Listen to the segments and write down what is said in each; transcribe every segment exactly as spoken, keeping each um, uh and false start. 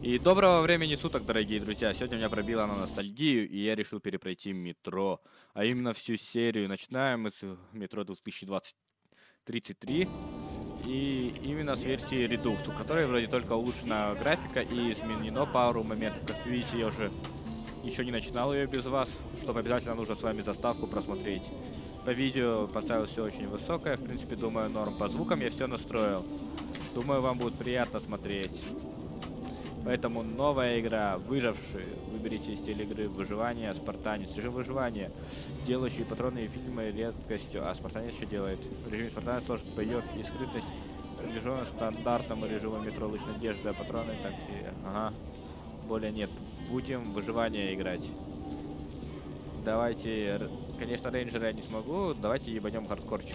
И доброго времени суток, дорогие друзья. Сегодня меня пробило на ностальгию, и я решил перепройти метро. А именно всю серию. Начинаем мы с метро две тысячи двадцать тридцать три. И именно с версии Redux, у которой вроде только улучшена графика и изменено пару моментов. Как видите, я уже еще не начинал ее без вас, чтобы обязательно нужно с вами заставку просмотреть. По видео поставил все очень высокое, в принципе, думаю, норм. По звукам я все настроил. Думаю, вам будет приятно смотреть. Поэтому новая игра, выжившие. Выберите стиль игры выживание, спартанец. Режим выживания, делающий патроны и фильмы редкостью. А спартанец что делает? В режиме спартанец сложит боев и скрытость. Приближен стандартному режиму метро луч надежды, а патроны так и... Ага. Более нет. Будем выживание играть. Давайте... Конечно, рейнджера я не смогу. Давайте ебанем хардкорчик.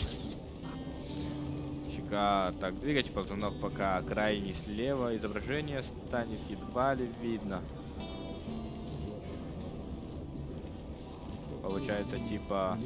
Так, двигайте ползунок, пока крайний слева изображение станет едва ли видно. Получается, типа,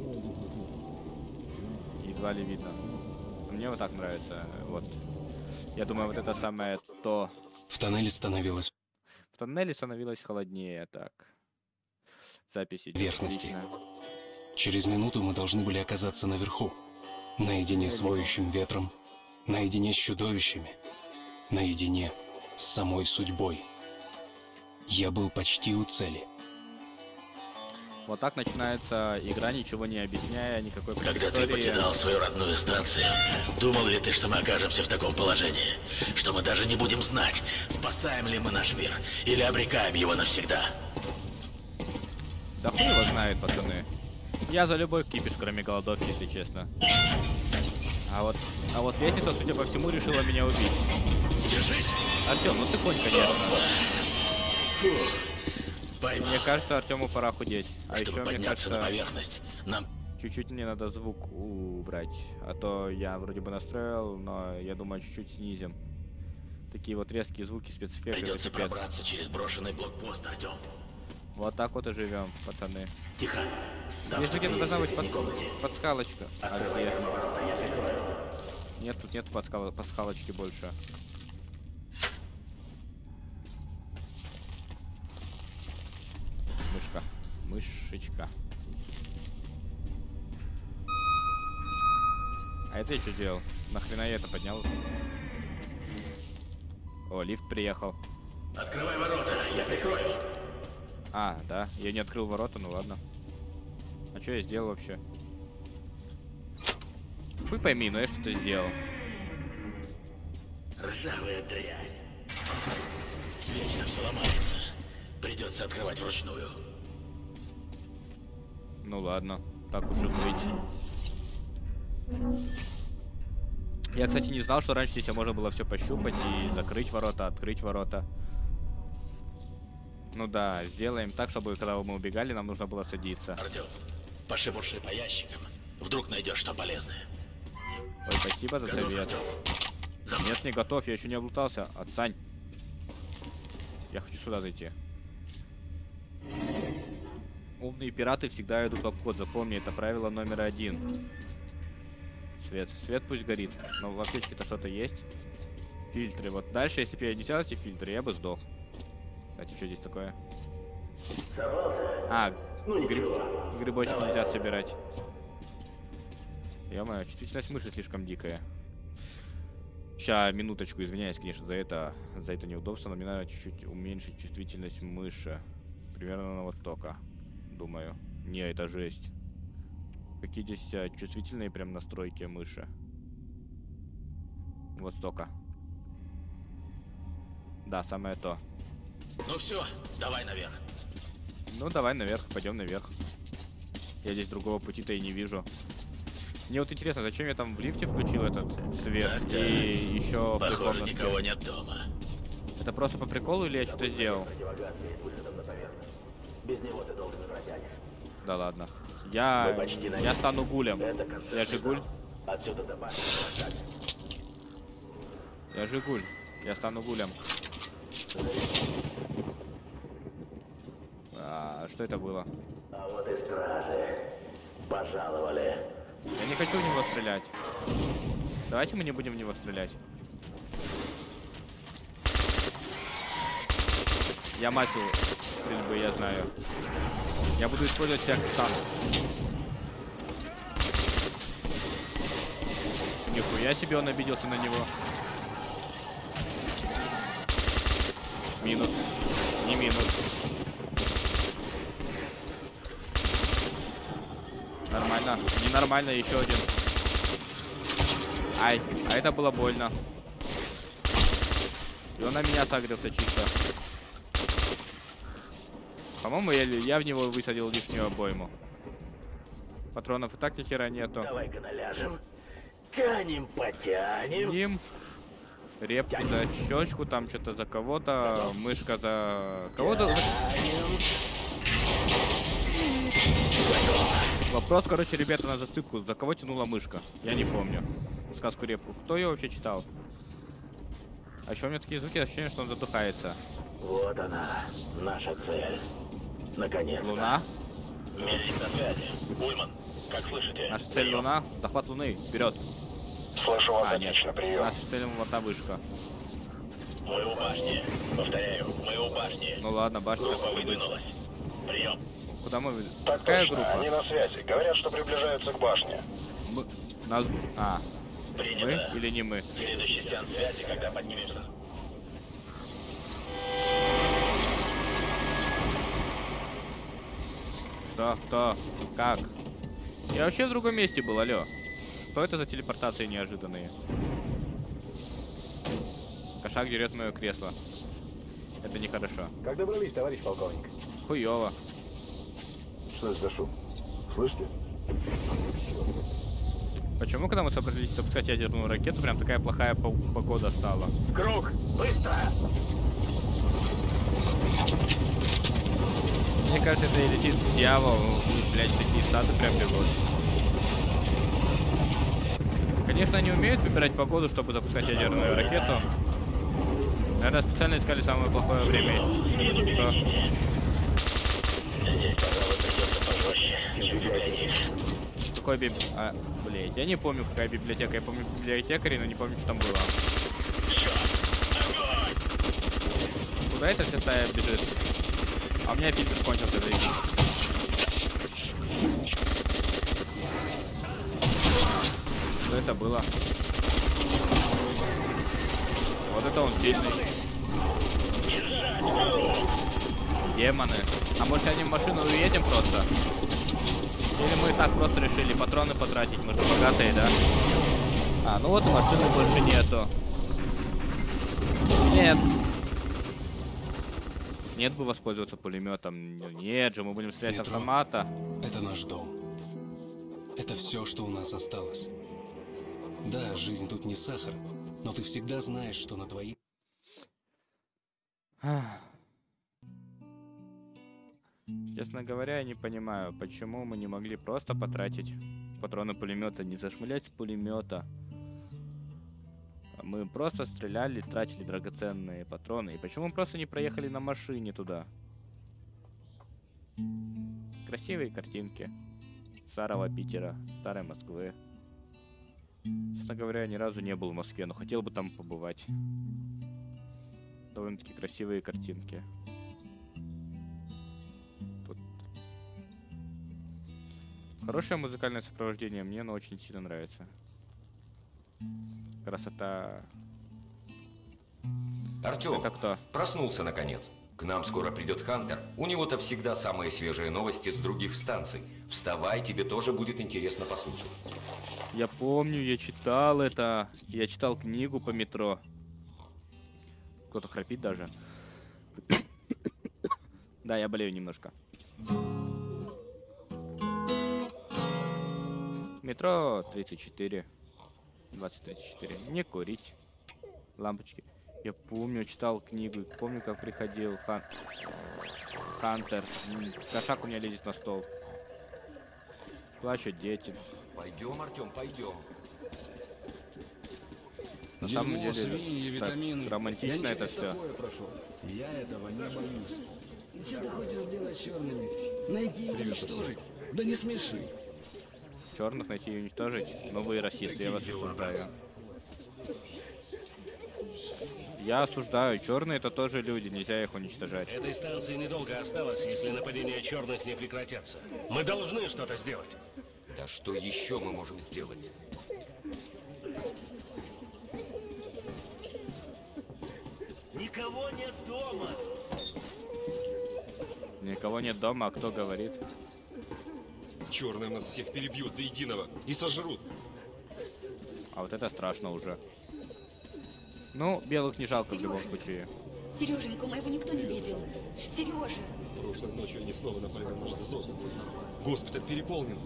едва ли видно. Мне вот так нравится. Вот. Я думаю, вот это самое то. В тоннеле становилось. В тоннеле становилось холоднее, так. Запись идет. Верхности. Отлично. Через минуту мы должны были оказаться наверху. Наедине с воющим ветром, наедине с чудовищами, наедине с самой судьбой. Я был почти у цели. Вот так начинается игра, ничего не объясняя, никакой Когда ты покидал свою родную станцию, думал ли ты, что мы окажемся в таком положении? Что мы даже не будем знать, спасаем ли мы наш мир или обрекаем его навсегда? Да хуй его знает, пацаны. Я за любой кипиш, кроме голодовки, если честно. А вот, а вот лестница, судя по всему, решила меня убить. Держись! Артем, ну ты конь, конечно. Поймал. Мне кажется, Артему пора худеть. А Чтобы еще, подняться мне кажется, на поверхность, нам... чуть-чуть мне надо звук убрать. А то я вроде бы настроил, но я думаю, чуть-чуть снизим. Такие вот резкие звуки, спецэффекты. Придется пробраться через брошенный блокпост, Артем. Вот так вот и живем, пацаны. Тихо. Там Здесь где-то должна быть под... комнате. подскалочка. А Открывай где? ворота, я прикрою. Нет, тут нет подскал... пасхалочки больше. Мышка. Мышечка. А это я что делал? Нахрена я это поднял? О, лифт приехал. Открывай ворота, я прикрою. А, да, я не открыл ворота, ну ладно. А что я сделал вообще? Хуй пойми, но я что-то сделал. Ржавая дрянь. Вечно все ломается. Придется открывать вручную. Ну ладно, так уж и быть. Я, кстати, не знал, что раньше здесь можно было все пощупать и закрыть ворота, открыть ворота. Ну да, сделаем так, чтобы когда мы убегали, нам нужно было садиться. Артем, пошебурши по ящикам. Вдруг найдешь что полезное. Ой, спасибо за Готов, совет. Артем? За мной. Нет, не готов, я еще не облутался. Отстань. Я хочу сюда зайти. Умные пираты всегда идут в обход. Запомни, это правило номер один. Свет. Свет пусть горит. Но в аптечке-то что-то есть. Фильтры. Вот дальше, если бы я не взял эти фильтры, я бы сдох. Кстати, что здесь такое? А, гриб... грибочки нельзя собирать. Ё-моё, чувствительность мыши слишком дикая. Ща, минуточку, извиняюсь, конечно, за это, за это неудобство, но мне надо чуть-чуть уменьшить чувствительность мыши. Примерно на вот столько, думаю. Не, это жесть. Какие здесь а, чувствительные прям настройки мыши. Вот столько. Да, самое то. Ну все, давай наверх. Ну, давай наверх, пойдем наверх. Я здесь другого пути-то и не вижу. Мне вот интересно, зачем я там в лифте включил этот свет Так, и еще... Похоже, никого нет дома. Это просто по приколу или я что-то сделал? Без него ты долго не протянешь. Да ладно. Я... я стану гулем. Я же гуль. Отсюда до башни. Я же гуль. Я стану гулем. А, что это было? А вот и стражи. Пожаловали. Я не хочу в него стрелять. Давайте мы не будем в него стрелять. Я мастер стрельбы, я знаю. Я буду использовать себя как танк. Нихуя себе, он обиделся на него. Минус. Не минус. Нормально. Ненормально, еще один. Ай, а это было больно. И он на меня согрелся чисто. По-моему, я, я в него высадил лишнюю обойму. Патронов и так ни хера нету. Давай-ка наляжем. Тянем, потянем. Ним. Репку за щечку, там что-то за кого-то. Мышка за кого-то. Вопрос, короче, ребята, на застыпку. За кого тянула мышка? Я не помню. Сказку Репку. Кто ее вообще читал? А еще у меня такие звуки, ощущение, что он задыхается. Вот она, наша цель. Наконец-то. Луна. Медик на связи. Ульман, как слышите? Наша цель Луна. Захват Луны. Вперед. Слышу вас А, нет. отлично, прием. Наша цель Луна вышка. Мы у башни. Повторяю, мы у башни. Ну ладно, башня. Группа выдвинулась. Прием. Куда мы? Так Какая точно, группа? они на связи. Говорят, что приближаются к башне. Мы... Нас... А, Принято. мы или не мы? Следующий сеанс связи, когда поднимемся. Что? Кто? Как? Я вообще в другом месте был, алло. Что это за телепортации неожиданные? Кошак дерет мое кресло. Это нехорошо. Как добрались, товарищ полковник? Хуёво. Что это за шум? Слышите? Почему, когда мы собрались запускать ядерную ракету, прям такая плохая по погода стала? Круг, быстро! Мне кажется, это и летит дьявол, и, блядь, такие статы прям бегут. Конечно, они умеют выбирать погоду, чтобы запускать ядерную ракету. Наверное, специально искали самое плохое время. Что? Здесь, пожалуй, придется пожестче, чем библиотека. Какой биб... А, блядь, я не помню, какая библиотека. Я помню библиотекарей, но не помню, что там было. Куда эта вся стая бежит? А у меня фильтр кончился, заебись. Что это было? Вот это он сильный. Демоны. А может они в машину уедем просто? Или мы так просто решили патроны потратить? Мы же богатые, да? А, ну вот машины больше нету. Нет. Нет бы воспользоваться пулеметом. Нет же, мы будем стрелять с Метро. автомата. Это наш дом. Это все, что у нас осталось. Да, жизнь тут не сахар, но ты всегда знаешь, что на твоих... Честно говоря, я не понимаю, почему мы не могли просто потратить патроны пулемета, не зашмылять с пулемета. Мы просто стреляли, тратили драгоценные патроны. И почему мы просто не проехали на машине туда? Красивые картинки старого Питера, старой Москвы. Честно говоря, я ни разу не был в Москве, но хотел бы там побывать. Довольно-таки красивые картинки. Тут хорошее музыкальное сопровождение, мне оно очень сильно нравится. Красота. Артём, Это кто? проснулся наконец. К нам скоро придет Хантер. У него-то всегда самые свежие новости с других станций. Вставай, тебе тоже будет интересно послушать. Я помню, я читал это. Я читал книгу по метро. Кто-то храпит даже. Да, я болею немножко. Метро тридцать четыре. двадцать тридцать четыре. Не курить. Лампочки. Я помню, читал книгу. Помню, как приходил Хан... Хантер. Кошак у меня лезет на стол. Плачут дети. Пойдем, Артём, пойдем. На Дерьмо, самом деле, свиньи, так витамины. романтично Я это через все. такое прошел. Я этого не боюсь. И что ты хочешь сделать с черными? Найти и уничтожить? Да не смеши. Черных найти и уничтожить. Но вы расисты, я вас осуждаю. Я осуждаю, черные это тоже люди, нельзя их уничтожать. Этой станции недолго осталось, если нападения черных не прекратятся. Мы должны что-то сделать. Да что еще мы можем сделать? Никого нет дома. Никого нет дома, а кто говорит? Черные нас всех перебьют до единого и сожрут. А вот это страшно уже. Ну, белых не жалко в любом случае. Сереженьку моего никто не видел. Сережа! Прошлой ночью они снова напали на наш дозор. Госпиталь переполнен.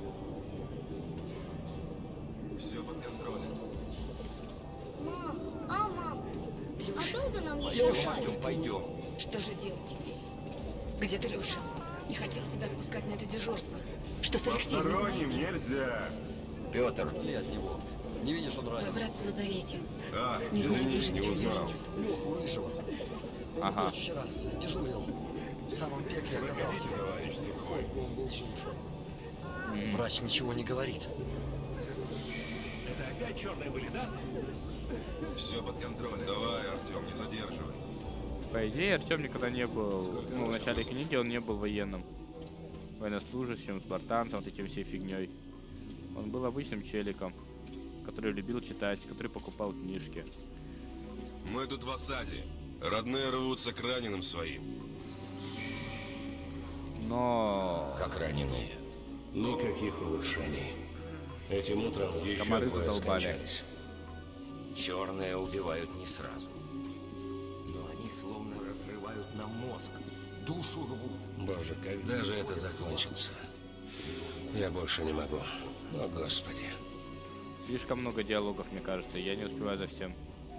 Все под контролем. Мам, а мам, Леша, а долго нам еще пойдем, ждать? Артем, пойдем. Что же делать теперь? Где ты, Леша? Не хотел тебя отпускать на это дежурство. Что с Алексеем не Посторонним знаете? нельзя. Петр, Или от него. Не видишь, он Мой ранен. брат в лазарете. А, Не знаю, извини, выживет не ли он или узнал. нет. Леху Рыжего. Он Ага. ночь вчера дежурил. В самом пекле оказался. товарищ Сухой. Он был жив. М. Врач ничего не говорит. Это опять черные были, да? Все под контролем. Давай, Артем, не задерживай. По идее, Артем никогда не был, ну, в начале книги он не был военным. Военнослужащим, спартанцем, вот этим всей фигней. Он был обычным челиком, который любил читать, который покупал книжки. Мы тут в осаде. Родные рвутся к раненым своим. Но... как раненые. Никаких улучшений. Этим утром еще Комары двое задолбали. скончались. Черные убивают не сразу. Но они словно разрывают нам мозг. Душу рвут. Боже, когда же это закончится? Я больше не могу. О, Господи. Слишком много диалогов, мне кажется, я не успеваю за всем.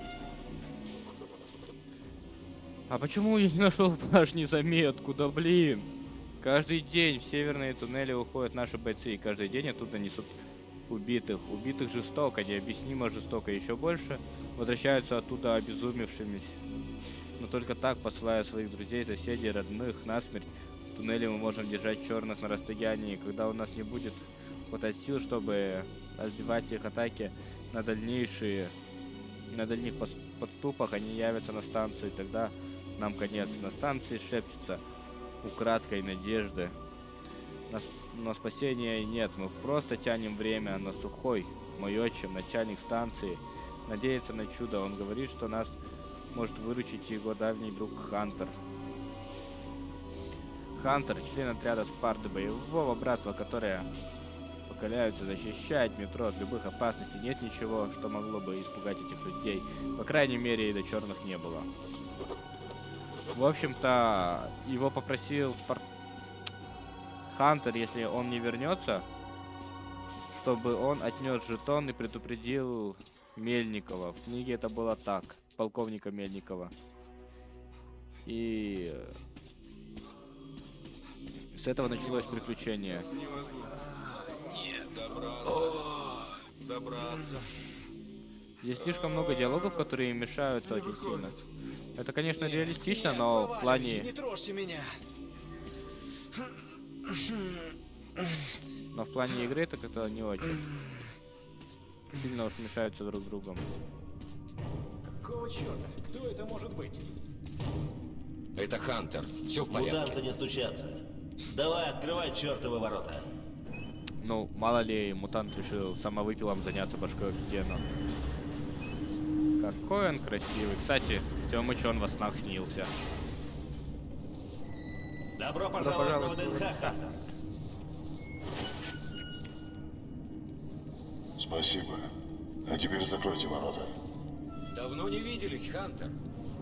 А почему я не нашел башни заметку? Да блин! Каждый день в северные туннели уходят наши бойцы, и каждый день оттуда несут убитых. Убитых жестоко, необъяснимо жестоко, еще больше возвращаются оттуда обезумевшими. Но только так, посылая своих друзей, соседей, родных насмерть, в туннеле мы можем держать черных на расстоянии, когда у нас не будет хватать сил, чтобы отбивать их атаки на дальнейшие, на дальних пос- подступах, они явятся на станцию, и тогда нам конец. На станции шепчется украдкой надежды. На, с- но спасения нет, мы просто тянем время, но Сухой, мой отчим, начальник станции, надеется на чудо. Он говорит, что нас может выручить его давний друг Хантер. Хантер, член отряда Спарты, боевого братства, которое покаляются защищать метро от любых опасностей. Нет ничего, что могло бы испугать этих людей. По крайней мере, и до черных не было. В общем-то, его попросил Спар... Хантер, если он не вернется, чтобы он отнес жетон и предупредил Мельникова. В книге это было так. Полковника Мельникова. И с этого началось приключение. Добраться. Здесь слишком много диалогов, которые мешают очень сильно. Это, конечно, реалистично, но в плане... Не трожьте меня. Но в плане игры это как-то не очень. Сильно уж мешаются друг с другом. Какого черта? Кто это может быть? Это Хантер. Все в порядке. Мутанты не стучатся. Давай, открывай чертовы ворота. Ну, мало ли, мутант решил самовыпилом заняться башкой об стену. Какой он красивый. Кстати, Тёмыч, он во снах снился. Добро пожаловать на ВДНХ, Хантер. Спасибо. А теперь закройте ворота. Давно не виделись, Хантер.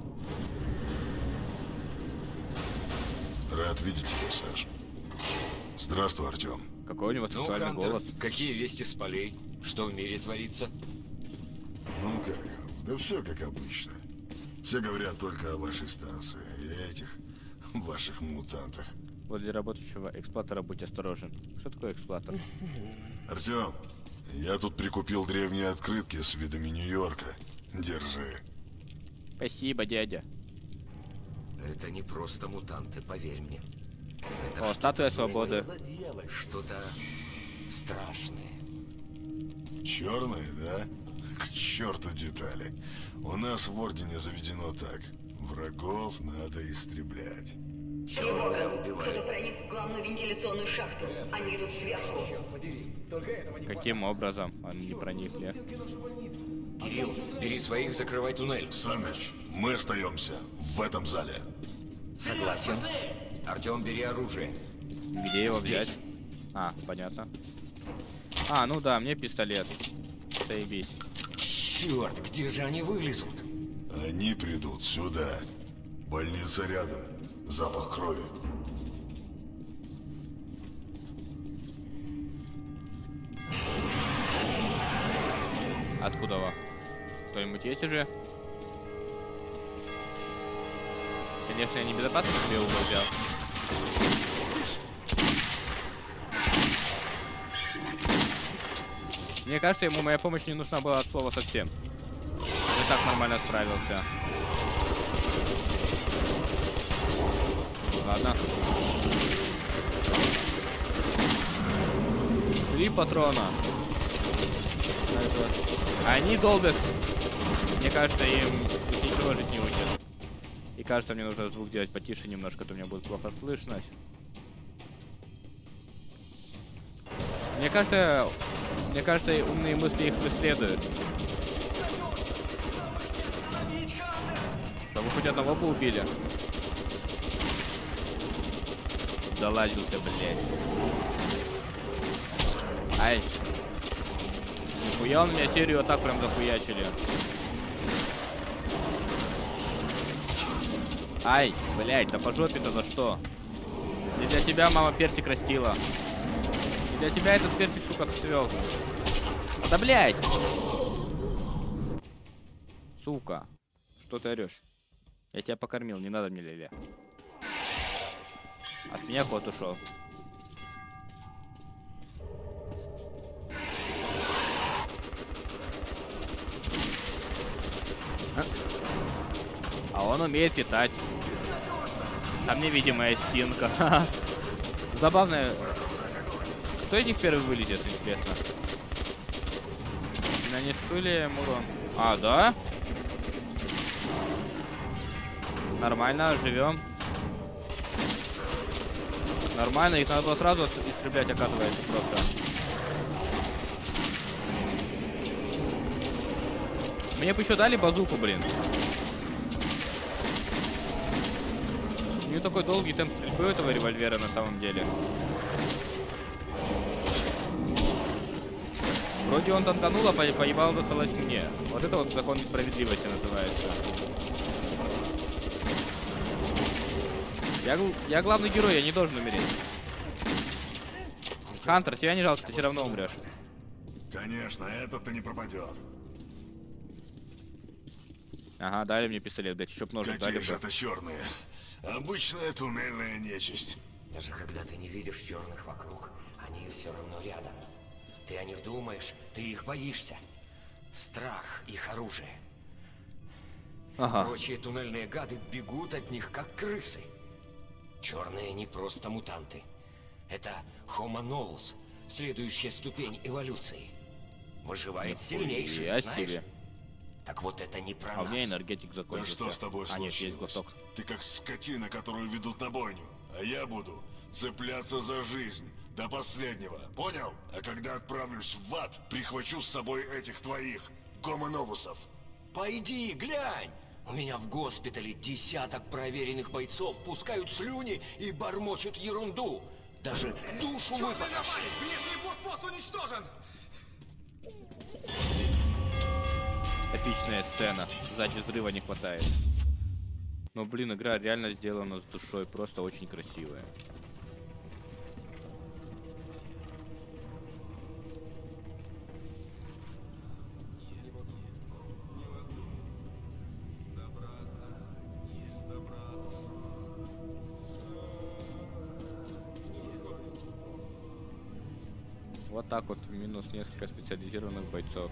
Рад видеть тебя, Саш. Здравствуй, Артем. Какой у него Ну, сексуальный Хантер, голос. какие вести с полей? Что в мире творится? Ну как? Да все как обычно. Все говорят только о вашей станции и этих ваших мутантах. Возле работающего эксплуатора будь осторожен. Что такое эксплуатор? Артем, я тут прикупил древние открытки с видами Нью-Йорка. Держи. Спасибо, дядя. Это не просто мутанты, поверь мне. Это О, что-то статуя свободы. Что-то страшное. Черные, да? К черту детали. У нас в Ордене заведено так. Врагов надо истреблять. Тревога! Кто-то проник в главную вентиляционную шахту. Они идут сверху. Каким образом они проникли? Кирилл, бери своих, закрывай туннель. Саныч, мы остаемся в этом зале. Согласен. Артем, бери оружие. Где его Здесь. взять? А, понятно. А, ну да, мне пистолет. Заебись. Черт, где же они вылезут? Они придут сюда. Больница рядом. Запах крови. Откуда вы? Кто-нибудь есть уже? Конечно, я не безопасно себе угол взял. Мне кажется, ему моя помощь не нужна была от слова совсем. Я так нормально справился. Ладно. Три патрона. Они долбят. Мне кажется, им ничего жить не учат. И кажется, мне нужно звук делать потише немножко, то меня будет плохо слышно. Мне кажется, мне кажется, умные мысли их преследуют. Да вы хоть одного бы убили. Залазился, блядь. Ай. Нихуя он меня серию атак прям захуячили. Ай, блядь, да по жопе-то за что? Не для тебя мама персик растила. Не для тебя этот персик, сука, цвел. Да блядь! Сука. Что ты орешь? Я тебя покормил, не надо мне леле. От меня кот ушел. А? А он умеет летать. Там невидимая стенка. Забавная. Кто из них первый вылезет, интересно? Нанесу ли ему урон? А, да? Нормально, живем. Нормально, их надо было сразу истреблять, оказывается, просто. Мне бы еще дали базуку, блин. У него такой долгий темп стрельбы у этого револьвера на самом деле. Вроде он танканул, а по поебал досталось мне. Вот это вот закон справедливости называется. Я, я главный герой, я не должен умереть. Хантер, тебя не жалко, ты все равно умрешь. Конечно, этот-то не пропадет. Ага, дали мне пистолет, блядь, еще б ножик дали. Какие же это черные? Обычная туннельная нечисть. Даже когда ты не видишь черных вокруг, они все равно рядом. Ты о них думаешь, ты их боишься. Страх — их оружие. Ага. Прочие туннельные гады бегут от них, как крысы. Черные не просто мутанты. Это Homo novus, следующая ступень эволюции. Выживает сильнейший, Я знаешь? себе. Так вот это не про А у нас. меня энергетик Да закончился. что с тобой А нет, есть случилось? глоток. Ты как скотина, которую ведут на бойню. А я буду цепляться за жизнь до последнего. Понял? А когда отправлюсь в ад, прихвачу с собой этих твоих гомоновусов. Пойди, глянь! У меня в госпитале десяток проверенных бойцов пускают слюни и бормочут ерунду. Даже душу выпотрошили. Внешний блокпост уничтожен! Эпичная сцена. Сзади взрыва не хватает. Но, блин, игра реально сделана с душой. Просто очень красивая. Вот так вот, в минус несколько специализированных бойцов.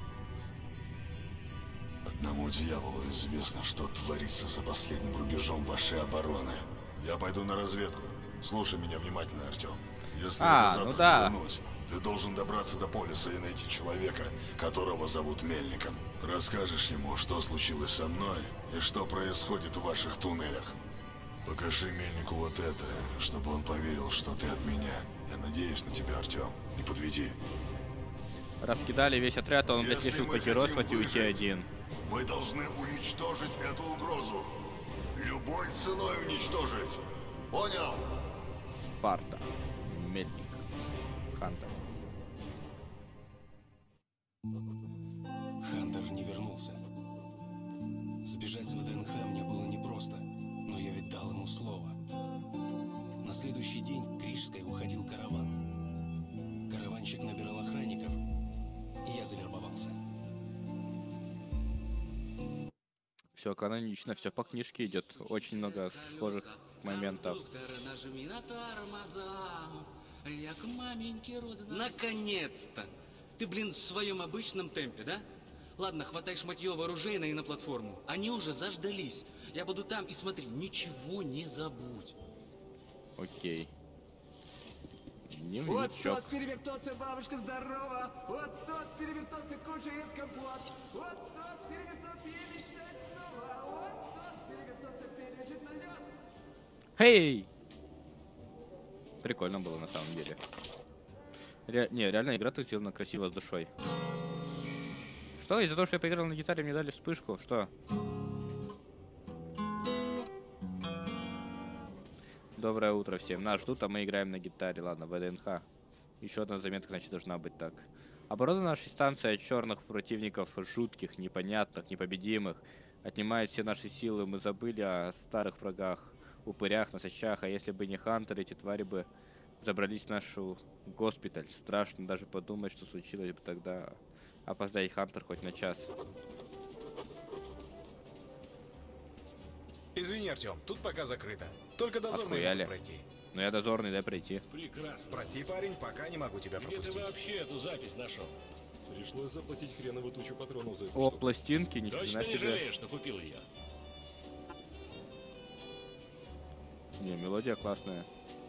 Одному дьяволу известно, что творится за последним рубежом вашей обороны. Я пойду на разведку. Слушай меня внимательно, Артем. Если А, это завтра ну да. вернусь, Ты должен добраться до полиса и найти человека, которого зовут Мельником. Расскажешь ему, что случилось со мной и что происходит в ваших туннелях. Покажи Мельнику вот это, чтобы он поверил, что ты от меня. Я надеюсь на тебя, Артем. Не подведи. Раскидали весь отряд, а он, блядь, Если решил мы погеройствовать и хотим уйти выжить, один. Мы должны уничтожить эту угрозу. Любой ценой уничтожить. Понял? Спарта. Мельник. Хантер. Хантер не вернулся. Сбежать с ВДНХ мне было непросто, но я ведь дал ему слово. На следующий день к Рижской уходил караван. Караванщик набирал охранников, и я завербовался. Все канонично, все по книжке идет. Очень много схожих моментов. Наконец-то! Ты, блин, в своем обычном темпе, да? Ладно, хватай шматье вооружейное и на платформу. Они уже заждались. Я буду там и смотри, ничего не забудь. Окей. Вот Дневничок. стот перевертоться, бабушка здорова. Вот стот перевертоться, кушает компот. Вот стот перевертоться и мечтать снова. Вот стот перевертоться, пережить налет. Хей! Прикольно было на самом деле. Ре... Не, реально игра тут сделана красиво с душой. Что? Из-за того, что я поиграл на гитаре, мне дали вспышку? Что? Доброе утро всем. Нас ждут, а мы играем на гитаре. Ладно, ВДНХ. Еще одна заметка, значит, должна быть так. Оборона нашей станции от черных противников, жутких, непонятных, непобедимых. Отнимает все наши силы. Мы забыли о старых врагах, упырях, носачах. А если бы не Хантер, эти твари бы забрались в нашу госпиталь. Страшно даже подумать, что случилось бы тогда. Опоздай, Хантер, хоть на час. Извини, Артем, тут пока закрыто. Только дозорный Отхуяли. могут пройти. Ну я дозорный, дай пройти. Прекрасно. Прости, парень, пока не могу тебя Где пропустить. ты вообще эту запись нашел? Пришлось заплатить хреновую тучу патронов за эту О, штуку. пластинки, ни Точно хрена не себе. жалеешь, что купил ее? Не, мелодия классная.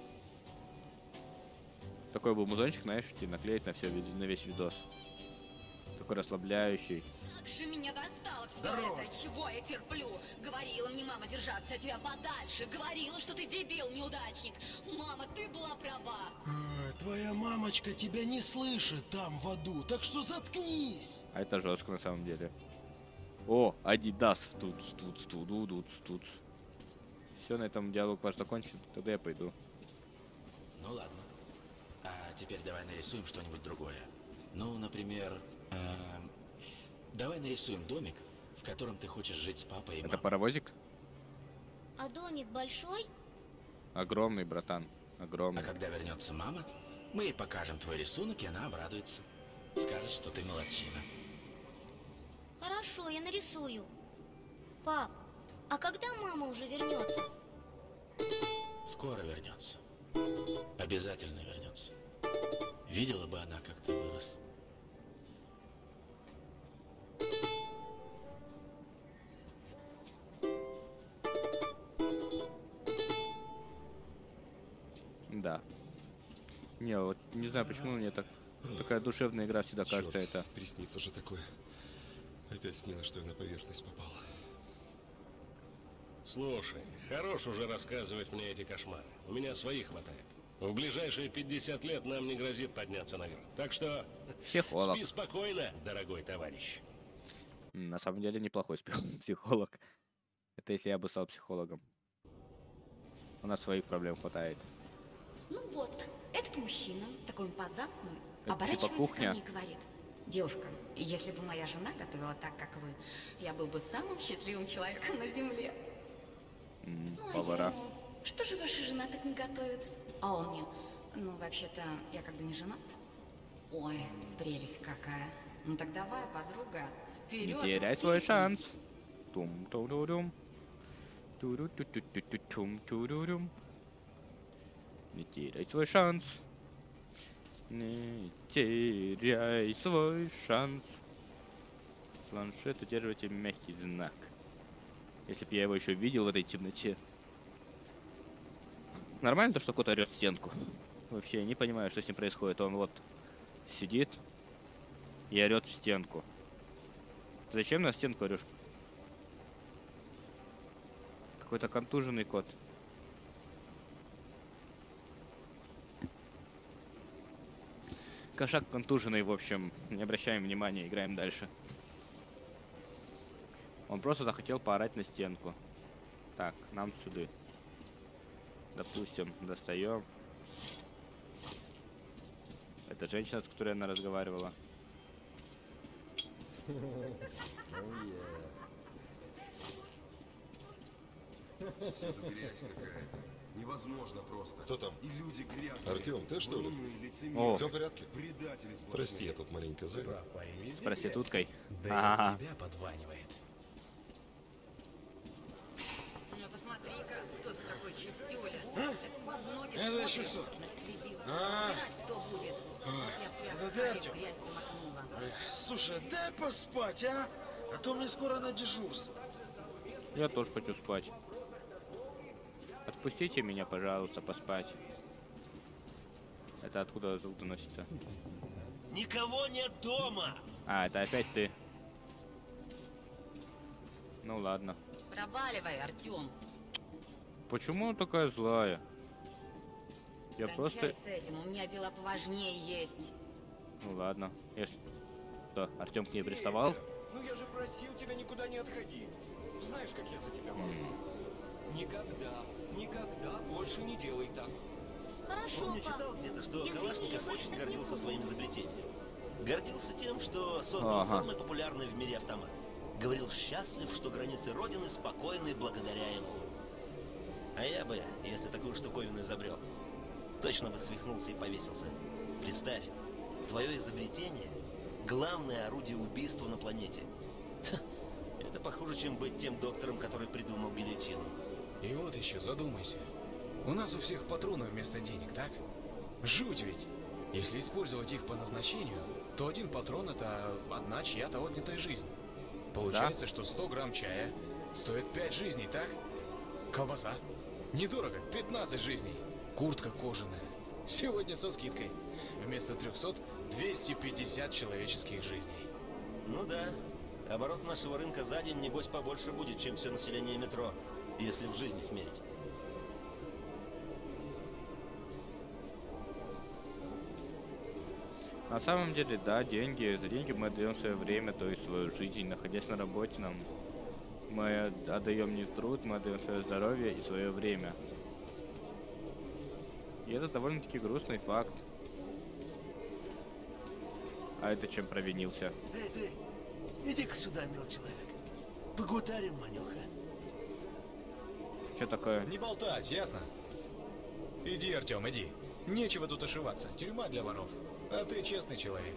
Такой был музончик, знаешь, тебе наклеить на все, на весь видос. Такой расслабляющий. Как же меня достало все Здорово. это, чего я терплю? Говорила мне мама держаться от тебя подальше. Говорила, что ты дебил, неудачник. Мама, ты была права. А, твоя мамочка тебя не слышит там в аду, так что заткнись. А это жестко на самом деле. О, Адидас. Тут, тут, тут, тут, тут. Все, на этом диалог ваш закончен. Тогда я пойду. Ну ладно. А теперь давай нарисуем что-нибудь другое. Ну, например, эм, давай нарисуем домик, в котором ты хочешь жить с папой и Это мамой. паровозик? А домик большой? Огромный, братан. Огромный. А когда вернется мама, мы ей покажем твой рисунок, и она обрадуется. Скажет, что ты молодчина. Хорошо, я нарисую. Пап, а когда мама уже вернется? Скоро вернется. Обязательно вернется. Видела бы она, как ты вырос. Да. Не, вот не знаю, почему мне так такая душевная игра всегда кажется это. Приснится же такое. Опять снилось, что я на поверхность попал. Слушай, хорош уже рассказывать мне эти кошмары. У меня своих хватает. В ближайшие пятьдесят лет нам не грозит подняться наверх. Так что Психолог. спи спокойно, дорогой товарищ. На самом деле неплохой спи- психолог. Это если я бы стал психологом. У нас своих проблем хватает. Ну вот, этот мужчина, такой импозантный, Это оборачивается типа кухня? ко мне и говорит: девушка, если бы моя жена готовила так, как вы, я был бы самым счастливым человеком на земле. М, Ну, а я повара. ему: что же ваша жена так не готовит? А он мне: ну, вообще-то, я как бы не женат. Ой, прелесть какая. Ну так давай, подруга, Не вперед! теряй свой шанс. Тум турурум. Туру-ту-ту-ту-тум турурум. Не теряй свой шанс. Не теряй свой шанс. Планшет удерживайте мягкий знак. Если бы я его еще видел в этой темноте. Нормально то, что кот орет в стенку? Вообще, я не понимаю, что с ним происходит. Он вот сидит и орет в стенку. Ты зачем на стенку орешь? Какой-то контуженный кот. Кошак контуженный, в общем, не обращаем внимания, играем дальше. Он просто захотел поорать на стенку. Так, нам сюда. Допустим, достаем. Это женщина, с которой она разговаривала. Всюду грязь какая-то. Невозможно просто. Кто там? И люди грязные. Артем, ты что ли? О. Все в порядке? Предатели сплошные. Прости, я тут маленько занят. С проституткой. Да Ага. и тебя подванивает. Ну посмотри-ка, кто тут такой чистюля. Так под ноги Это еще смотришь, кто? наследил. А. Убирать кто будет? Вот я в тебя это ты, в Артем? грязь намокнула. Ой, слушай, дай поспать, а? А то мне скоро на дежурство. Я тоже хочу спать. Отпустите меня, пожалуйста, поспать. Это откуда звук доносится? Никого нет дома! А, это опять ты. Ну ладно. Проваливай, Артем. Почему он такая злая? Я Кончай просто... с этим, у меня дела поважнее есть. Ну ладно. Я ж... Что, Артем к ней приставал? Ну я же просил тебя никуда не отходи. Знаешь, как я за тебя волнуюсь. Никогда, никогда больше не делай так. Хорошо, Помню, пап. читал где-то, что Извини, Калашников я больше очень так не гордился буду. своим изобретением. Гордился тем, что создал Ага. самый популярный в мире автомат. Говорил, счастлив, что границы Родины спокойны благодаря ему. А я бы, если такую штуковину изобрел, точно бы свихнулся и повесился. Представь, твое изобретение — главное орудие убийства на планете. Ха, это похуже, чем быть тем доктором, который придумал гильотину. И вот еще задумайся. У нас у всех патроны вместо денег, так? Жуть ведь! Если использовать их по назначению, то один патрон — это одна чья-то отнятая жизнь. Получается, что сто грамм чая стоит пять жизней, так? Колбаса? Недорого, пятнадцать жизней. Куртка кожаная. Сегодня со скидкой. Вместо трехсот — двести пятьдесят человеческих жизней. Ну да. Оборот нашего рынка за день, небось, побольше будет, чем все население метро, если в жизнях мерить. На самом деле, да, деньги. За деньги мы отдаем свое время, то есть свою жизнь. Находясь на работе, нам мы отдаем не труд, мы отдаем свое здоровье и свое время. И это довольно-таки грустный факт. А это чем провинился? Эй, ты, иди-ка сюда, мил человек. Погутарим, Манюха. Что такое? Не болтать, ясно? Иди, Артем, иди. Нечего тут ошиваться. Тюрьма для воров. А ты честный человек.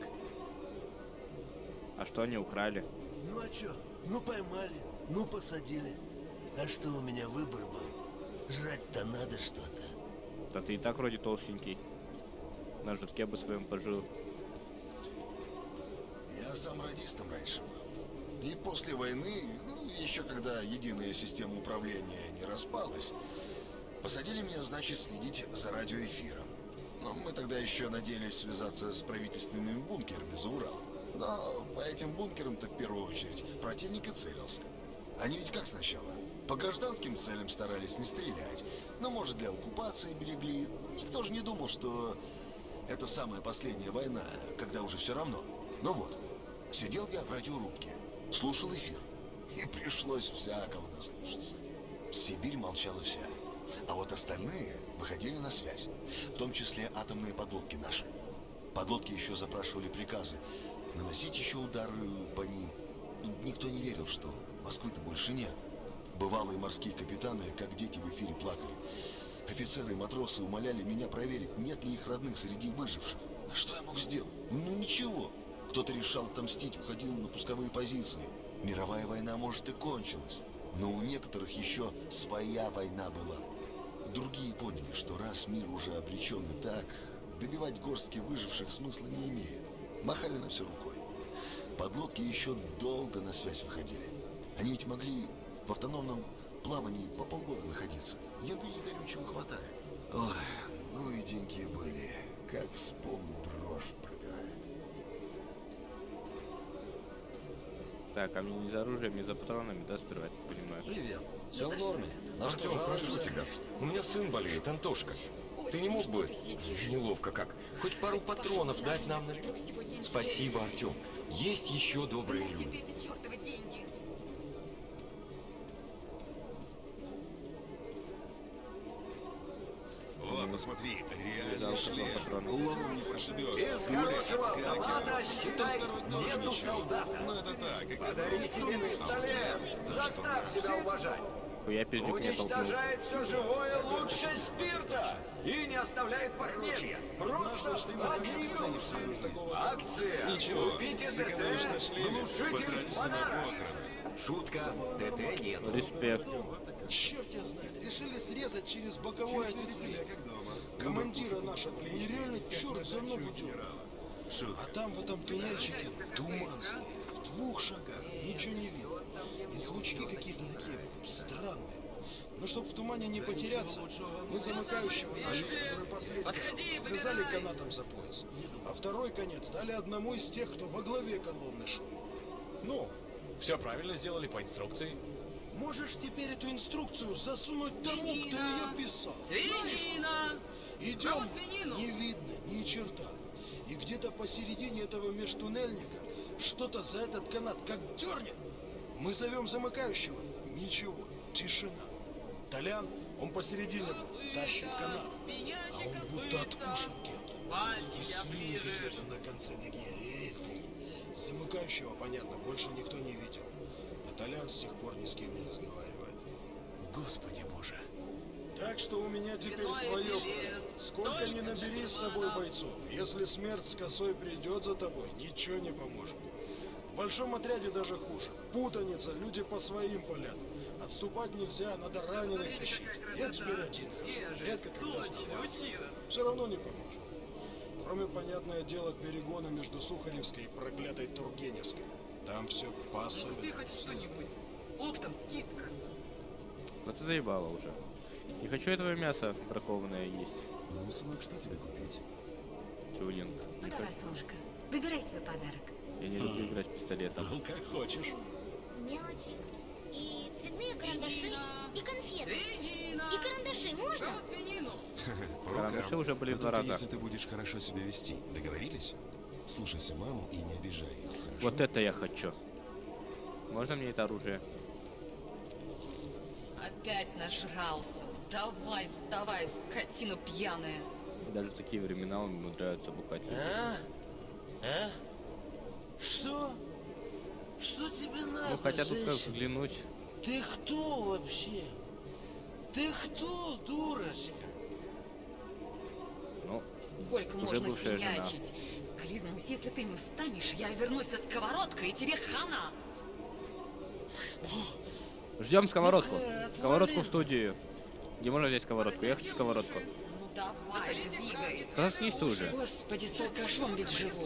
А что они украли? Ну а чё? Ну поймали, ну посадили. А что у меня выбор был? Жрать-то надо что-то. Да ты и так вроде толстенький. На жутке бы своем пожил. Я сам радистом раньше был. И после войны, ну, еще когда единая система управления не распалась, посадили меня, значит, следить за радиоэфиром. Но мы тогда еще надеялись связаться с правительственными бункерами за Уралом. Но по этим бункерам-то в первую очередь противник и целился. Они ведь как сначала? По гражданским целям старались не стрелять. Но, может, для оккупации берегли. Никто же не думал, что это самая последняя война, когда уже все равно. Ну вот, сидел я в радиорубке, слушал эфир. И пришлось всякого наслушаться. Сибирь молчала вся. А вот остальные выходили на связь, в том числе атомные подлодки наши. Подлодки еще запрашивали приказы наносить еще удары по ним. Никто не верил, что Москвы-то больше нет. Бывалые морские капитаны, как дети, в эфире плакали. Офицеры и матросы умоляли меня проверить, нет ли их родных среди выживших. А что я мог сделать? Ну ничего. Кто-то решал отомстить, уходил на пусковые позиции. Мировая война, может, и кончилась. Но у некоторых еще своя война была. Другие поняли, что раз мир уже обречен и так, добивать горстки выживших смысла не имеет. Махали на все рукой. Подлодки еще долго на связь выходили. Они ведь могли в автономном плавании по полгода находиться. Еды и горючего хватает. Ой, ну и деньги были. Как вспомню, дрожь пробирает. Так, а мне не за оружием, не за патронами, да, сперва, я так понимаю? Привет. Все в норме. Артем, прошу тебя. У меня сын болеет, Антошка. Ты не мог бы, неловко как, хоть пару патронов дать нам на... Спасибо, Артем. Есть еще добрые люди. Вот, посмотри, реально шлем. Лом не прошибешь. Из хорошего автомата, считай, нету солдата. Ну это так. как Подари себе пистолет. Заставь себя уважать. Я пиздюк не толкнул. Уничтожает все живое лучше спирта и не оставляет похмелья. Просто отличный. Акция. Ничего, Купите сэкономишь на ТТ, шлеме, глушитель потратишь на подарок. похороны. Шутка, ТТ нет. Респект. Черт тебя знает, решили срезать через боковое ответвление. Командира нашего нереально черт за ногу дернул. А там в этом туннельчике туман стоит. В двух шагах ничего не видно. И звучки какие-то такие странные. Но чтобы в тумане не потеряться, мы замыкающего нашего, который последний, вязали канатом за пояс. А второй конец дали одному из тех, кто во главе колонны шел. Ну, все правильно сделали по инструкции. Можешь теперь эту инструкцию засунуть тому, кто ее писал. Свинина! Идем, не видно ни черта. И где-то посередине этого межтуннельника что-то за этот канат как дернет. Мы зовем замыкающего. Ничего, тишина. Толян, он посередине был, тащит канат. А он будто откушен кем-то. И слюни какие-то на конце ноги. Замыкающего, понятно, больше никто не видел. А Толян с тех пор ни с кем не разговаривает. Господи боже. Так что у меня теперь свое правило. Сколько ни набери с собой бойцов, если смерть с косой придет за тобой, ничего не поможет. В большом отряде даже хуже. Путаница, люди по своим полям. Отступать нельзя, надо раненых тащить. Я теперь один хожу, редко когда с товарищем. Все равно не поможет. Кроме, понятное дело, перегона между Сухаревской и проклятой Тургеневской. Там все по-особенному. Ты хоть что-нибудь. Оптом скидка. Ну ты заебала уже. Не хочу этого мяса бракованное есть. Ну, сынок, что тебе купить? Тюнинг. Ну давай, солнышко, выбирай свой подарок. Я не люблю играть с пистолетом. Ну, как хочешь. Мячик. И цветные карандаши. И конфеты. И карандаши можно? Карандаши уже были Но два только раза. если ты будешь хорошо себя вести. Договорились? Слушайся маму и не обижай ее, хорошо? Вот это я хочу. Можно мне это оружие? Опять нажрался. Давай, вставай, скотина пьяная. Даже в такие времена он умудряется бухать. А? А? Что? Что тебе надо, Ну хотя тут как женщина? взглянуть. Ты кто вообще? Ты кто, дурочка? Ну, Сколько уже можно бывшая жена. синячить? Клянусь, если ты не встанешь, я вернусь со сковородкой, и тебе хана. Ждем сковородку. Ну-ка, Сковородку в отвали. студию. Где можно взять сковородку? Я хочу сковородку. Ну давай, двигай. Заткнись ты уже. Господи, с алкашом ведь живу.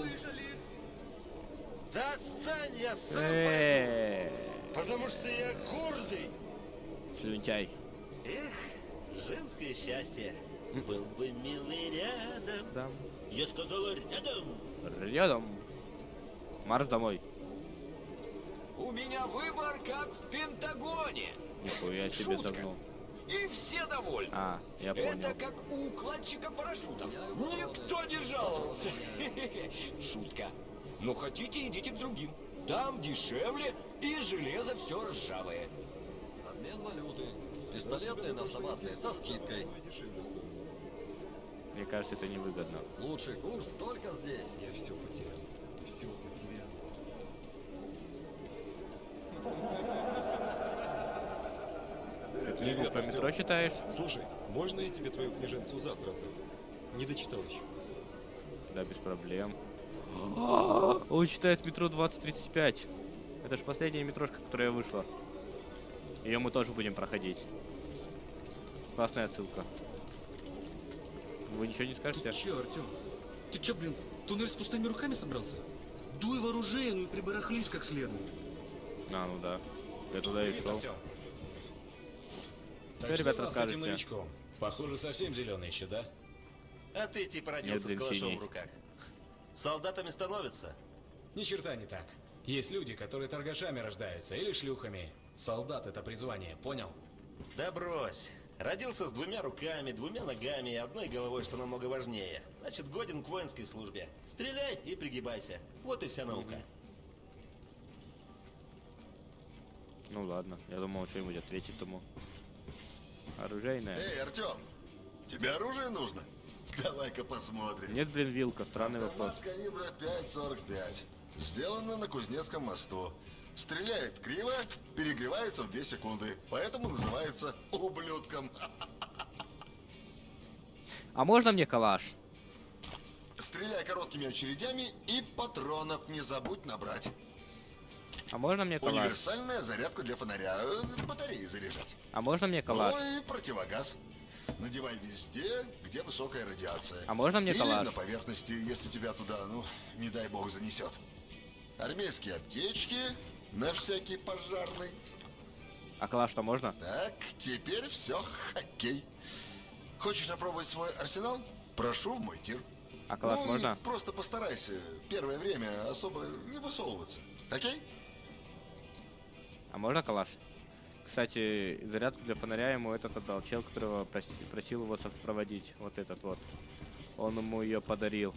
Да отстань, я сам Э, пойду. Потому что я гордый. Слюнтяй. Эх, женское счастье. Был бы милый рядом. Да. Я сказала рядом. Рядом. Марш домой. У меня выбор как в Пентагоне. Нихуя себе Шутка. загнул. И все довольны. А, я Это понял. как у укладчика парашютов. Никто не жаловался. Шутка. Но хотите, идите к другим. Там дешевле и железо все ржавое. Обмен валюты. Пистолетные на автоматные со скидкой. Мне кажется, это невыгодно. Лучший курс только здесь. Я все потерял. Все потерял. Ты книгу по метро читаешь? Слушай, можно я тебе твою книженцу завтра отдам? Не дочитал еще. Да, без проблем. Он читает метро двадцать тридцать пять. Это же последняя метрошка, которая вышла. Ее мы тоже будем проходить. Классная отсылка. Вы ничего не скажете? Ты чё, Артём? Ты чё, блин, в туннель с пустыми руками собрался? Дуй в оружие, ну и прибарахлись как следует. А, ну да. Я туда и Привет, шел. Артём. Что, Так ребята, у нас с этим скажете? новичком? Похоже, совсем зеленый еще, да? А ты типа родился Нет, с блин, калашом синий. в руках. Солдатами становятся? Ни черта не так. Есть люди, которые торгашами рождаются или шлюхами. Солдат — это призвание, понял? Да брось. Родился с двумя руками, двумя ногами и одной головой, что намного важнее. Значит, годен к воинской службе. Стреляй и пригибайся. Вот и вся наука. Ну ладно, я думал, что-нибудь ответить ему. Оружейное. Эй, Артем, тебе оружие нужно? Давай-ка посмотрим. Нет, блин, вилка, странный вопрос. Автомат калибра пять сорок пять. Сделано на Кузнецком мосту. Стреляет криво, перегревается в две секунды. Поэтому называется ублюдком. А можно мне калаш? Стреляй короткими очередями и патронов не забудь набрать. А можно мне калаш? Универсальная зарядка для фонаря. Батареи заряжать. А можно мне калаш? Ну и противогаз. Надевай везде, где высокая радиация. А можно мне Или калаш? на поверхности, если тебя туда, ну, не дай бог, занесет. Армейские аптечки на всякий пожарный. А калаш-то можно? Так, теперь все, хоккей. Хочешь опробовать свой арсенал? Прошу в мой тир. А калаш ну, можно? Просто постарайся первое время особо не высовываться. Окей? А можно калаш? Кстати, зарядку для фонаря ему этот отдал. Чел, которого проси, просил его проводить. Вот этот вот. Он ему ее подарил.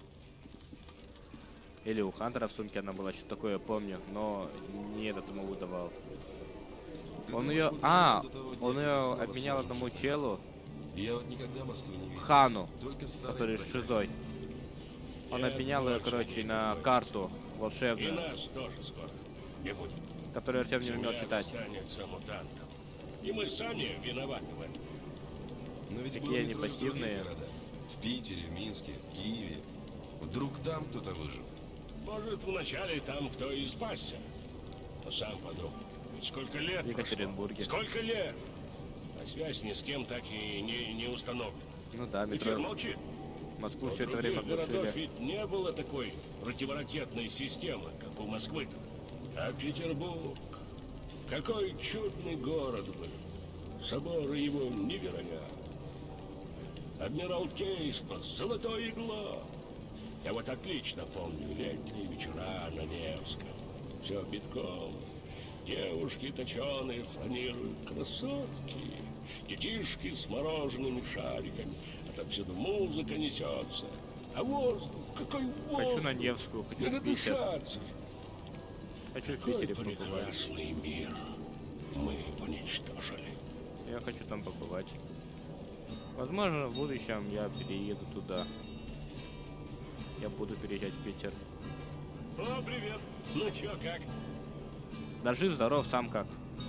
Или у Хантера в сумке она была, что-то такое, я помню. Но не этот ему выдавал. Ты Он думаешь, ее... мы А! доживем до того дня, Он когда ее снова обменял сможем одному жить? челу. Я вот никогда Москву не видел. Хану, Только старые который с фотографии. шизой. Он обменял ее, короче, на карту И волшебную, нас тоже скоро не будет. которую Артем не умел Земля читать. останется мутантом. И мы сами виноваты в этом. Но ведь Такие было они метро и в других пассивные. городах. В Питере, в Минске, в Киеве. Вдруг там кто-то выжил. Может, вначале там кто и спасся. Но сам подумай, ведь сколько лет В Екатеринбурге. прошло? Сколько лет? А связь ни с кем так и не, не установлена. Ну да, Эфир метро. молчит. Москву У все это других время городов глушили. ведь не было такой противоракетной системы, как у Москвы. А Петербург, какой чудный город был. Соборы его невероятны. Адмиралтейство, золотая игла. Я вот отлично помню летние вечера на Невском. Все битком. Девушки точеные фланируют, красотки. Детишки с морожеными шариками. Отовсюду музыка несется. А воздух, какой воздух. Хочу на Невскую, хочу Не в Питер. надышаться. Хочу в Какой Питере побывать. прекрасный мир мы уничтожили. Я хочу там побывать. Возможно, в будущем я перееду туда. Я буду переезжать в Питер. О, привет. Ну чё, как? Да жив, здоров, сам как.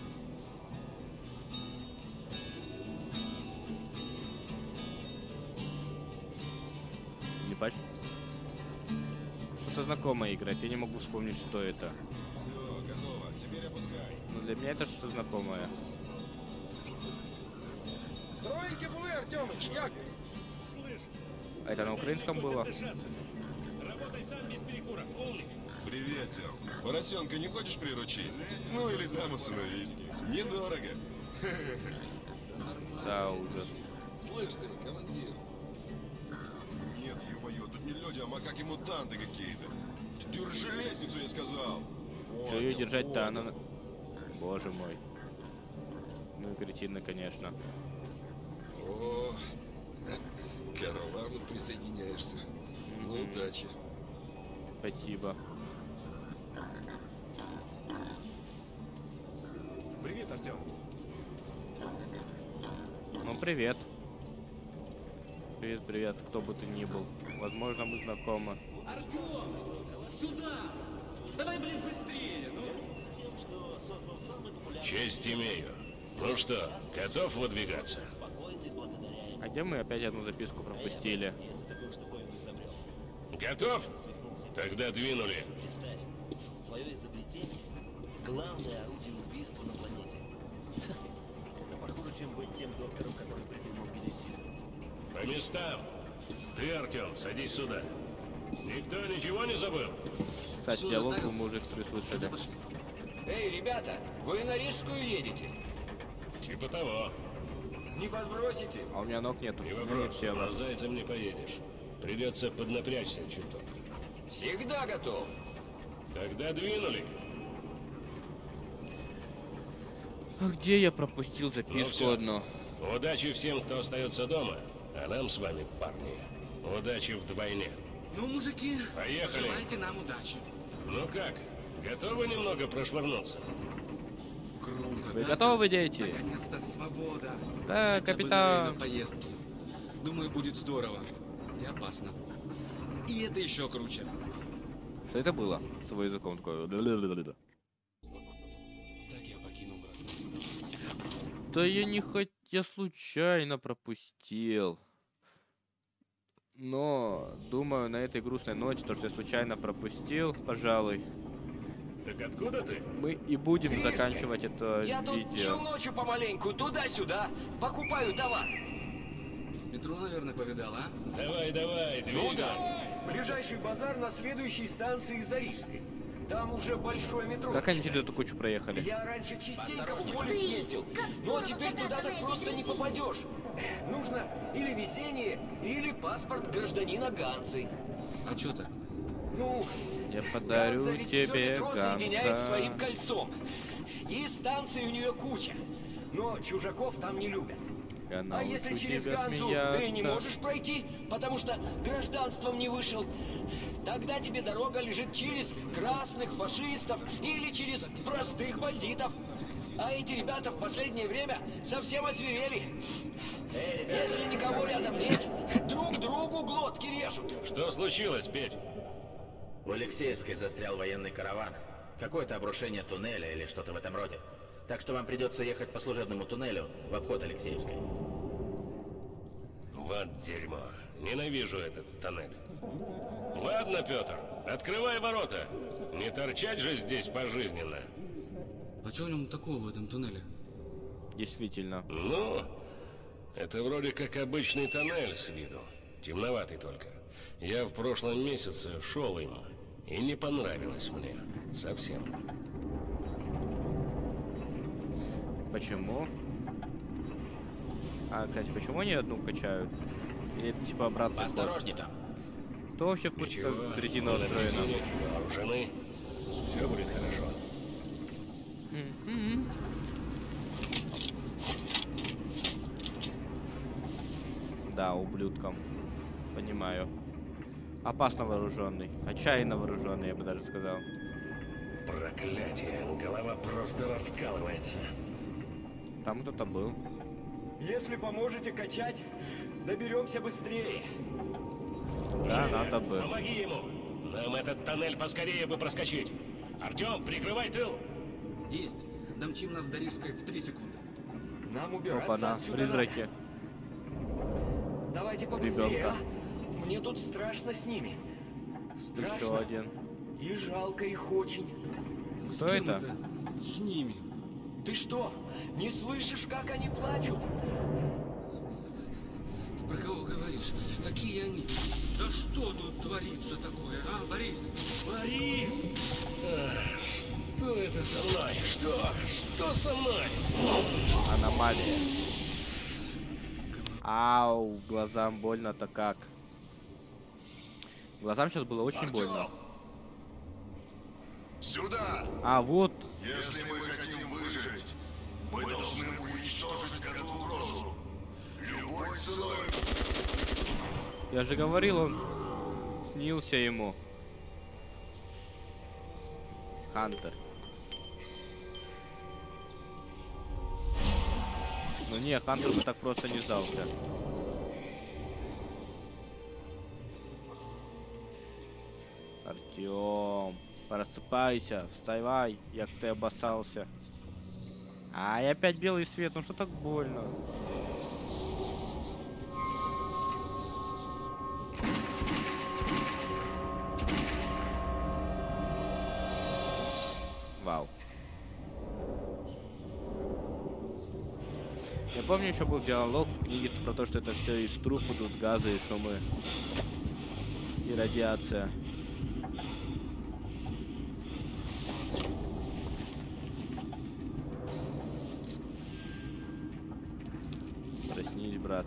Не бач? Что-то знакомое играть, я не могу вспомнить, что это. Все, готово. Теперь опускай. Но для меня это что-то знакомое. Здоровенькі були, Артемыч, як ти? Слышь, А это на украинском было? работай сам без перекуров, умник. Привет, Тём. Поросенка не хочешь приручить? Ну или там усыновить. Недорого. Да, ужас. Слышь ты, командир. Нет, ё-моё, тут не люди, а макаки-мутанты какие-то. Держи лестницу, я сказал. Что ее держать-то она... Боже мой. Ну и кретины, конечно. О, к каравану присоединяешься. Ну, удачи. Спасибо. Привет, Артем. Ну, привет. Привет, привет, кто бы ты ни был. Возможно, мы знакомы. Артем! Сюда! Давай, блин, быстрее! Ну! Честь имею. Ну что, готов выдвигаться? А где мы опять одну записку пропустили? Готов? Тогда двинули. Представь, твое изобретение — главное орудие убийства на планете. Это похуже, чем быть тем доктором, который придумал гильотину. По местам. Ты, Артем, садись сюда. Никто ничего не забыл? Кстати, диалог мы уже слышали. Эй, ребята, вы на Рижскую едете? Типа того. Не подбросите? А у меня ног нету. Не Ну, вопрос, все, но зайцем не поедешь. Придется поднапрячься чуток. Всегда готов. Тогда двинули. А где я пропустил записку Ну всё. одну? Удачи всем, кто остается дома. А нам с вами, парни, удачи вдвойне. Ну, мужики, Поехали. пожелайте нам удачи. Ну как, готовы немного прошвырнуться? Круто, Вы да? готовы, дети? Наконец-то свобода. Да, Хотя бы на капитан. время поездки. Думаю, будет здорово. И опасно. И это еще круче. Что это было? Свой языком такой. Да-да-да-да-да. Так я покинул родную страну. Да я не хотел, я случайно пропустил. Но, думаю, на этой грустной ноте, то, что я случайно пропустил, пожалуй, Так откуда ты? мы и будем Свирска. заканчивать это Я тут видео. челночу помаленьку, туда-сюда, покупаю товар. Метро, наверное, повидал, а? Давай, давай, двигай. Ну да. Ближайший базар на следующей станции Зарижской. Там уже большое метро. Как они через эту кучу проехали? Я раньше частенько в поле съездил, но теперь туда так просто не попадешь. Нужно или везение, или паспорт гражданина Ганзы. А чё так? Ну, Я подарю Ганза ведь всё тебе метро соединяет своим Ганза. кольцом. И станций у нее куча. Но чужаков там не любят. Канал А если у через тебя Ганзу смеяться. ты не можешь пройти, потому что гражданством не вышел, тогда тебе дорога лежит через красных фашистов или через простых бандитов. А эти ребята в последнее время совсем озверели. Если никого рядом нет, друг другу глотки режут. Что случилось, Петь? В Алексеевской застрял военный караван. Какое-то обрушение туннеля или что-то в этом роде. Так что вам придется ехать по служебному туннелю в обход Алексеевской. Вот дерьмо. Ненавижу этот тоннель. Ладно, Петр, открывай ворота. Не торчать же здесь пожизненно. А чё в нем такого в этом туннеле? Действительно. Ну, это вроде как обычный тоннель с виду. Темноватый только. Я в прошлом месяце шел им, и не понравилось мне. Совсем. Почему? А, кстати, почему они одну качают? Или это типа обратно? Осторожней там. Кто вообще в курсе, Ничего, как дрезина мы на устроена? дрезине, вооружены. Все будет хорошо. М-м. Да, ублюдком. Понимаю. Опасно вооруженный. Отчаянно вооруженный, я бы даже сказал. Проклятие. Голова просто раскалывается. Там кто-то был. Если поможете качать, доберемся быстрее. Да, Женя, надо бы. помоги ему. Нам этот тоннель поскорее бы проскочить. Артем, прикрывай тыл. Есть. Домчим нас до Рижской в три секунды. Нам убираться Опа-на, отсюда призраки. надо. Давайте побыстрее, Ребенка. а? Мне тут страшно с ними. Страшно. Еще один. И жалко их очень. Кто это? С ними. Ты что, не слышишь, как они плачут? Ты про кого говоришь? Какие они? Да что тут творится такое, а, Борис? Борис! Ах, что это со мной? Что? Что со мной? Аномалия. Ау, глазам больно-то как. Глазам сейчас было очень Артём! больно. Сюда! А, вот. Если мы хотим выжить, мы должны уничтожить эту угрозу. Любой ценой. Я же говорил, он снился ему. Хантер. Ну не, Хантер бы так просто не сдался. Артем, просыпайся, вставай, як ты обоссался. А, и опять белый свет, ну что так больно? Вау. Я помню, еще был диалог в книге про то, что это все из труб идут газы и шумы. И радиация. Проснись, брат.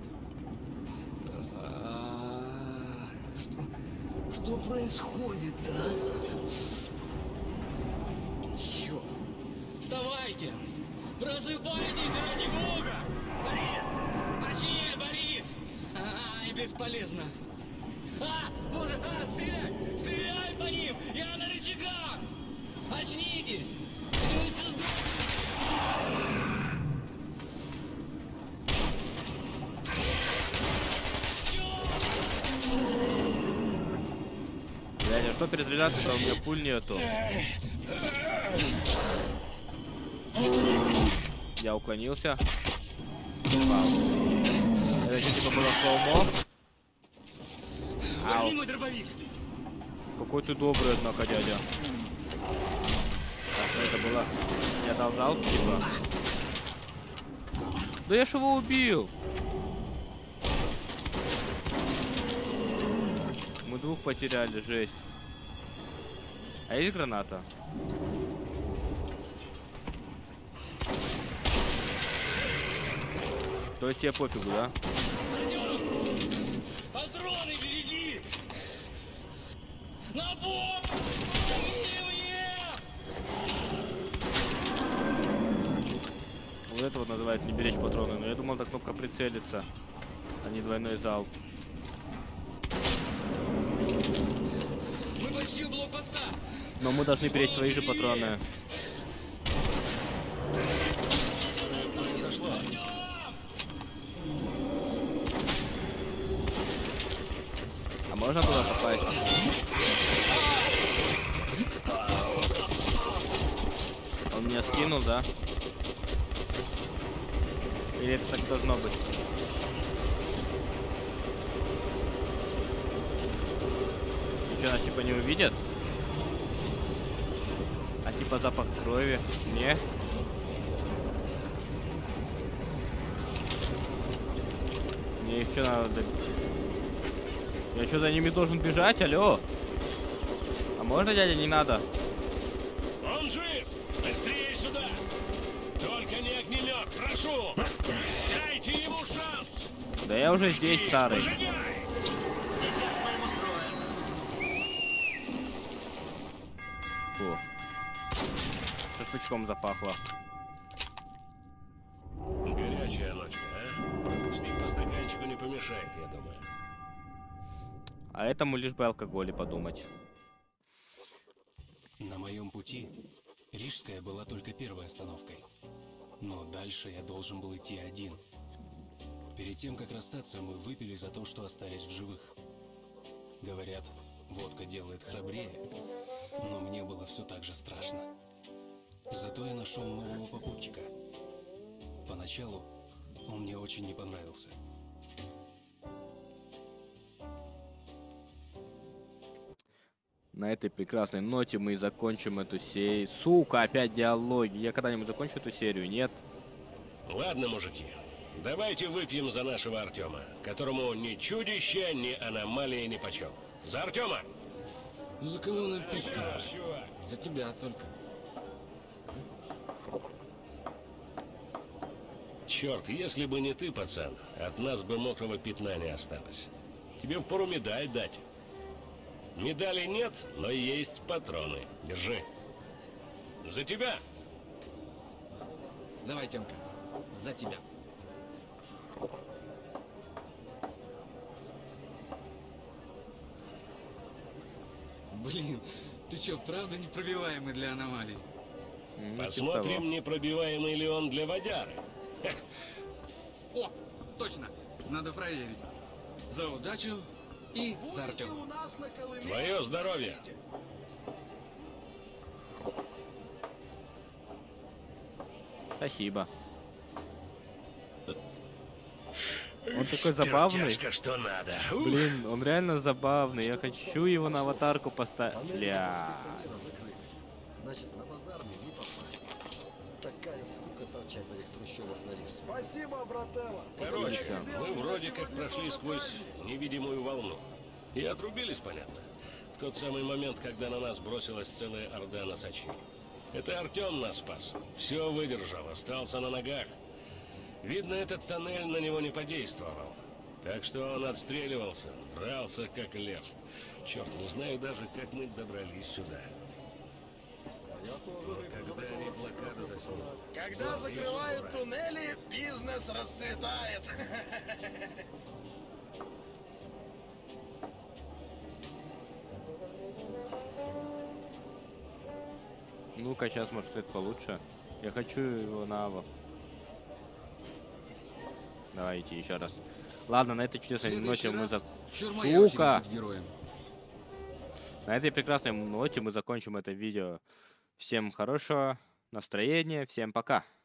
Что, что происходит, а? Просыпайте! Просыпайтесь, ради бога! Борис! Мощнее, Борис! Ай, бесполезно! А, боже, а, стреляй! Стреляй по ним! Я на рычагах! Очнитесь! Или вы все сдох- Блядь, а что перестреляться-то? У меня пуль нету. Я уклонился. Вау. Это что, типа было слоумо? Возьми мой дробовик! Какой ты добрый, однако, дядя. Так, это было... Я дал залп, типа. Да я ж его убил! Мы двух потеряли, жесть. А есть граната? То есть тебе пофигу, да? Патроны береги! На бок! Помоги мне! Вот это вот называют не беречь патроны. Но я думал, это кнопка прицелиться, а не двойной залп. Мы почти у блокпоста! Но мы должны беречь свои же патроны. Что произошло? А можно туда попасть? Он меня скинул, да? Или это так должно быть? И что, нас типа не увидят? А типа запах крови? Не? Мне их что надо... Я что, за ними должен бежать? Алло? А можно, дядя, не надо? Он жив! Быстрее сюда! Только не огнемет, прошу! Дайте ему шанс! Да я уже здесь, старый. Фу. Шашлычком запахло. Горячая ночка, а? Пропустить по стаканчику не помешает, я думаю. А этому лишь бы алкоголе подумать. На моем пути Рижская была только первой остановкой. Но дальше я должен был идти один. Перед тем, как расстаться, мы выпили за то, что остались в живых. Говорят, водка делает храбрее, но мне было все так же страшно. Зато я нашел нового попутчика. Поначалу он мне очень не понравился. На этой прекрасной ноте мы и закончим эту серию. Сука, опять диалоги. Я когда-нибудь закончу эту серию? Нет? Ладно, мужики, давайте выпьем за нашего Артема, которому ни чудище, ни аномалии нипочем. За Артема! За кого напить-то? За тебя только. Черт, если бы не ты, пацан, от нас бы мокрого пятна не осталось. Тебе впору медаль дать. Медали нет, но есть патроны. Держи. За тебя! Давай, Тёмка, за тебя. Блин, ты чё, правда непробиваемый для аномалий? Посмотрим, непробиваемый ли он для водяры. О, точно, надо проверить. За удачу и за Артёма. Твое здоровье! Спасибо. Он такой забавный. Спиртяшка, что надо. Ух. Блин, он реально забавный. Я хочу его на аватарку поставить. Бля. Значит, на базар мне не попасть. Такая скука торчать в этих трущобах на рис. Спасибо, брателло. Короче, мы вроде как прошли сквозь невидимую волну. И отрубились, понятно. В тот самый момент, когда на нас бросилась целая орда носачей. Это Артем нас спас. Все выдержал, остался на ногах. Видно, этот тоннель на него не подействовал. Так что он отстреливался, дрался как лев. Черт, не знаю даже, как мы добрались сюда. Я тоже Но когда они Блокада снят. Когда закрывают туннели, бизнес расцветает. Ну-ка, сейчас, может, это получше. Я хочу его на Аву. Давайте еще раз. Ладно, на этой чудесной ноте мы за... Сука! На этой прекрасной ноте мы закончим это видео. Всем хорошего настроения, всем пока!